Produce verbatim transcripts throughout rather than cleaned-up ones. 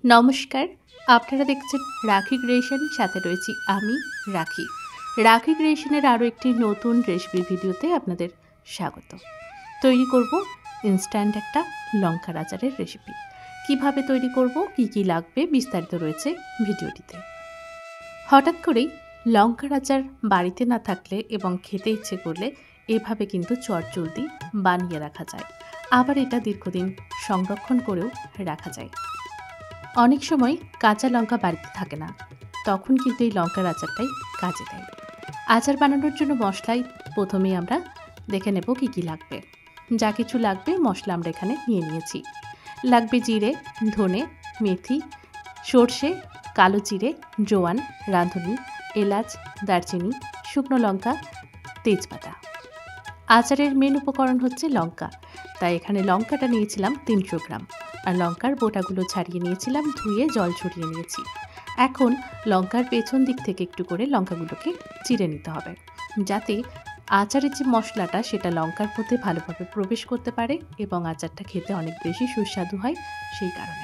নমস্কার, আপনারা দেখছেন রাখি ক্রিয়েশন, সাথে রয়েছি আমি রাখি। রাখি ক্রিয়েশনের আরও একটি নতুন রেসিপি ভিডিওতে আপনাদের স্বাগত। তৈরি করব ইনস্ট্যান্ট একটা লঙ্কার আচারের রেসিপি। কিভাবে তৈরি করব, কি কি লাগবে, বিস্তারিত রয়েছে ভিডিওটিতে। হঠাৎ করেই লঙ্কার আচার বাড়িতে না থাকলে এবং খেতে ইচ্ছে করলে এভাবে কিন্তু চটজলদি বানিয়ে রাখা যায়। আবার এটা দীর্ঘদিন সংরক্ষণ করেও রাখা যায়। অনেক সময় কাঁচা লঙ্কা বাড়িতে থাকে না, তখন কিন্তু এই লঙ্কার আচারটাই কাজে দেয়। আচার বানানোর জন্য মশলাই প্রথমেই আমরা দেখে নেব কী কী লাগবে। যা কিছু লাগবে মশলা আমরা এখানে নিয়ে নিয়েছি। লাগবে জিরে, ধনে, মেথি, সর্ষে, কালো জিরে, জোয়ান, রাঁধুনি, এলাচ, দারচিনি, শুকনো লঙ্কা, তেজপাতা। আচারের মেন উপকরণ হচ্ছে লঙ্কা, তাই এখানে লঙ্কাটা নিয়েছিলাম তিনশো গ্রাম, আর লঙ্কার বোটাগুলো ছাড়িয়ে নিয়েছিলাম, ধুয়ে জল ছড়িয়ে নিয়েছি। এখন লঙ্কার পেছন দিক থেকে একটু করে লঙ্কাগুলোকে চিড়ে নিতে হবে, যাতে আচারের যে মশলাটা সেটা লঙ্কার মধ্যে ভালোভাবে প্রবেশ করতে পারে এবং আচারটা খেতে অনেক বেশি সুস্বাদু হয়। সেই কারণে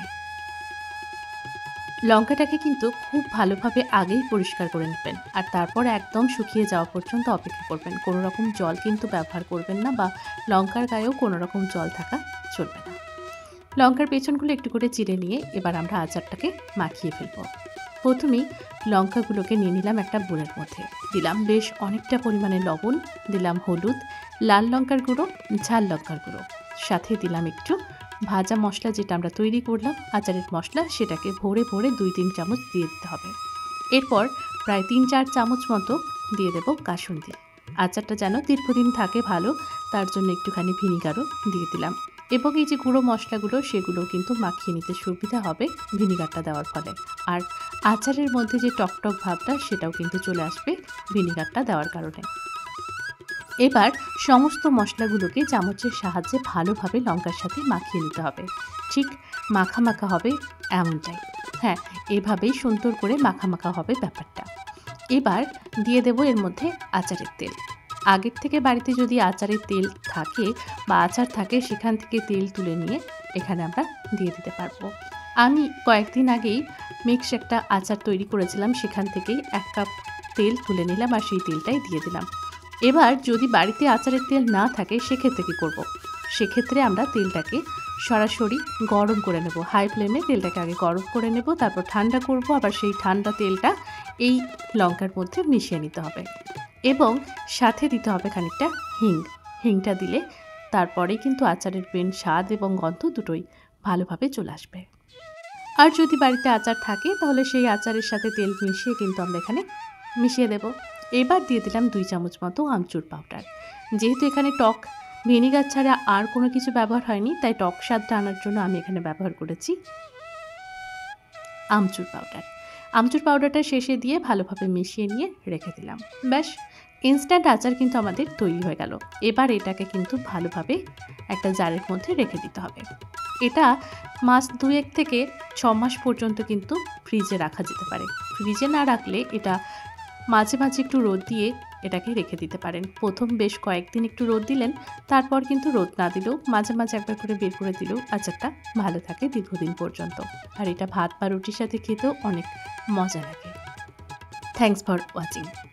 লঙ্কাটাকে কিন্তু খুব ভালোভাবে আগেই পরিষ্কার করে নেবেন, আর তারপর একদম শুকিয়ে যাওয়া পর্যন্ত অপেক্ষা করবেন। কোনো রকম জল কিন্তু ব্যবহার করবেন না, বা লঙ্কার গায়েও কোনো রকম জল থাকা চলবে না। লঙ্কার পেছনগুলো একটু করে চিড়ে নিয়ে এবার আমরা আচারটাকে মাখিয়ে ফেলব। প্রথমেই লঙ্কাগুলোকে নিয়ে নিলাম একটা বোলের মধ্যে, দিলাম বেশ অনেকটা পরিমাণে লবণ, দিলাম হলুদ, লাল লঙ্কার গুঁড়ো, ঝাল লঙ্কার গুঁড়ো, সাথে দিলাম একটু ভাজা মশলা, যেটা আমরা তৈরি করলাম আচারের মশলা, সেটাকে ভরে ভরে দুই তিন চামচ দিয়ে দিতে হবে। এরপর প্রায় তিন চার চামচ মতো দিয়ে দেবো কাসুন্দি। আচারটা যেন দীর্ঘদিন থাকে ভালো, তার জন্য একটুখানি ভিনিগারও দিয়ে দিলাম। এবং এই যে গুঁড়ো মশলাগুলো, সেগুলো কিন্তু মাখিয়ে নিতে সুবিধা হবে ভিনিগারটা দেওয়ার ফলে। আর আচারের মধ্যে যে টকটক ভাবটা, সেটাও কিন্তু চলে আসবে ভিনিগারটা দেওয়ার কারণে। এবার সমস্ত মশলাগুলোকে চামচের সাহায্যে ভালোভাবে লঙ্কার সাথে মাখিয়ে নিতে হবে। ঠিক মাখা মাখা হবে এমনটাই, হ্যাঁ, এভাবেই সুন্দর করে মাখা মাখা হবে ব্যাপারটা। এবার দিয়ে দেব এর মধ্যে আচারের তেল। আগের থেকে বাড়িতে যদি আচারের তেল থাকে বা আচার থাকে, সেখান থেকে তেল তুলে নিয়ে এখানে আমরা দিয়ে দিতে পারবো। আমি কয়েকদিন আগেই মিক্স একটা আচার তৈরি করেছিলাম, সেখান থেকেই এক কাপ তেল তুলে নিলাম আর সেই তেলটাই দিয়ে দিলাম। এবার যদি বাড়িতে আচারের তেল না থাকে, সেক্ষেত্রে কী করব? সেক্ষেত্রে আমরা তেলটাকে সরাসরি গরম করে নেব। হাই ফ্লেমে তেলটাকে আগে গরম করে নেব, তারপর ঠান্ডা করব, আবার সেই ঠান্ডা তেলটা এই লঙ্কার মধ্যে মিশিয়ে নিতে হবে। এবং সাথে দিতে হবে খানিকটা হিং। হিংটা দিলে তারপরেই কিন্তু আচারের মেন স্বাদ এবং গন্ধ দুটোই ভালোভাবে চলে আসবে। আর যদি বাড়িতে আচার থাকে, তাহলে সেই আচারের সাথে তেল মিশিয়ে কিন্তু আমরা এখানে মিশিয়ে দেব। এবার দিয়ে দিলাম দুই চামচ মতো আমচুর পাউডার। যেহেতু এখানে টক ভিনিগার ছাড়া আর কোনো কিছু ব্যবহার হয়নি, তাই টক স্বাদটা আনার জন্য আমি এখানে ব্যবহার করেছি আমচুর পাউডার। আমচুর পাউডারটা শেষে দিয়ে ভালোভাবে মিশিয়ে নিয়ে রেখে দিলাম। ব্যাস, ইনস্ট্যান্ট আচার কিন্তু আমাদের তৈরি হয়ে গেল। এবার এটাকে কিন্তু ভালোভাবে একটা জারের মধ্যে রেখে দিতে হবে। এটা মাস দুয়েক থেকে ছ মাস পর্যন্ত কিন্তু ফ্রিজে রাখা যেতে পারে। ফ্রিজে না রাখলে এটা মাঝে মাঝে একটু রোদ দিয়ে এটাকে রেখে দিতে পারেন। প্রথম বেশ কয়েকদিন একটু রোদ দিলেন, তারপর কিন্তু রোদ না দিলেও মাঝে মাঝে একবার করে বের করে দিলেও আচারটা ভালো থাকে দীর্ঘদিন পর্যন্ত। আর এটা ভাত বা রুটির সাথে খেতেও অনেক মজা লাগে। Thanks for watching.